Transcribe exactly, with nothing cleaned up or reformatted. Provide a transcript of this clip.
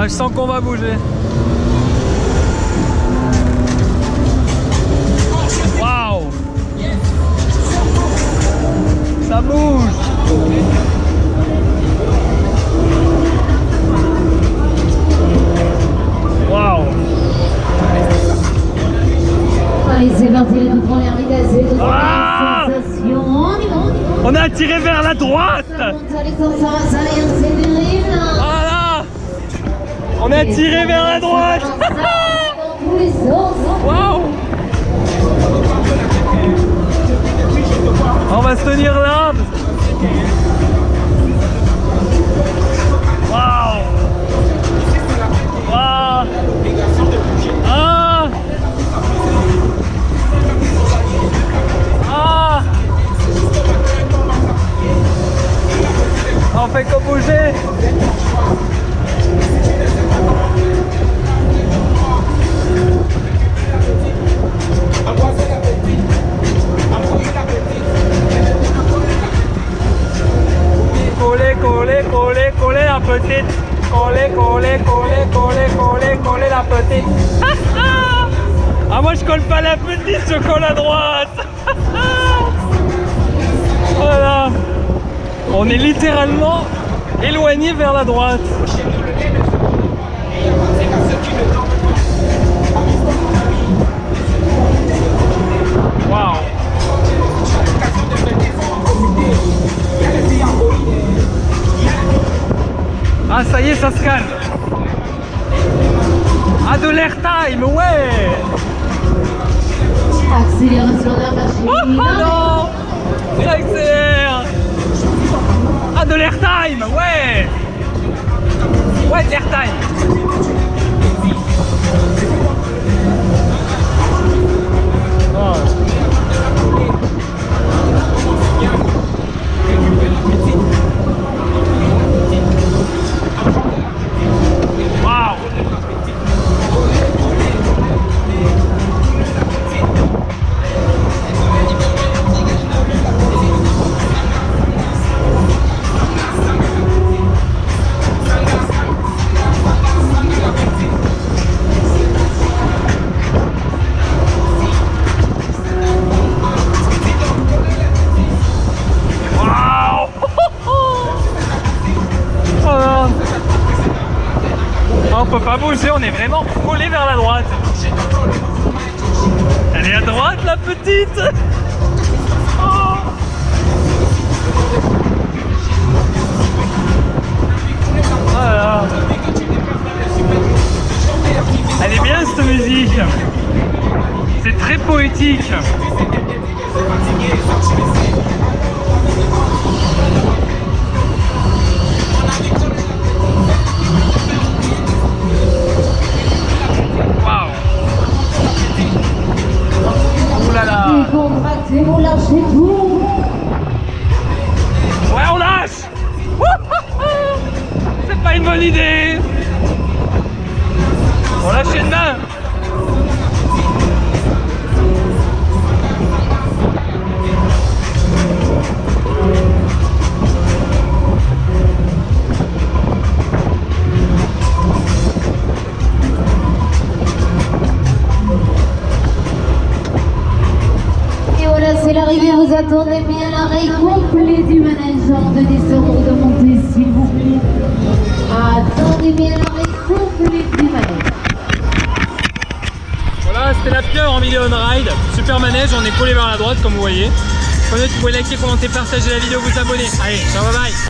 je sens qu'on va bouger. Waouh! Ça bouge! Waouh! Allez, c'est parti, les toutes premières vitesses, les toutes Ah premières sensations. On y va, on y va. On a tiré vers la droite! Ça monte, ça descend, ça va, ça vient, c'est terrible. Voilà! On a tiré vers la droite! Dans tous les sens. Waouh! On va se tenir là! Waouh! Waouh! Ah! Ah! On fait que bouger! Coller, coller, coller, coller la petite. Coller, coller, coller, coller, coller, coller la petite. Ah, moi je colle pas la petite, je colle à droite. Voilà. On est littéralement éloigné vers la droite. Waouh. Ah, ça y est, ça se calme. Ah, de l'air time, ouais. Accélération de la machine. Oh, non. Ça accélère. Ah, de l'air time, ouais. Ouais, de l'air time. Oh. On peut pas bouger, on est vraiment collé vers la droite. Elle est à droite, la petite. Oh. Voilà. Elle est bien cette musique. C'est très poétique. Contractez, vous lâchez tout. Ouais, on lâche. C'est pas une bonne idée. On lâche une main. C'est l'arrivée, vous attendez bien l'arrêt complet du manège. De descendre, de monter s'il vous plaît. Attendez bien l'arrêt complet du manège. Voilà, c'était la pieuvre en milieu on-ride. Super manège, on est collé vers la droite comme vous voyez. Comme vous pouvez liker, commenter, partager la vidéo, vous abonner. Allez, ciao, bye bye.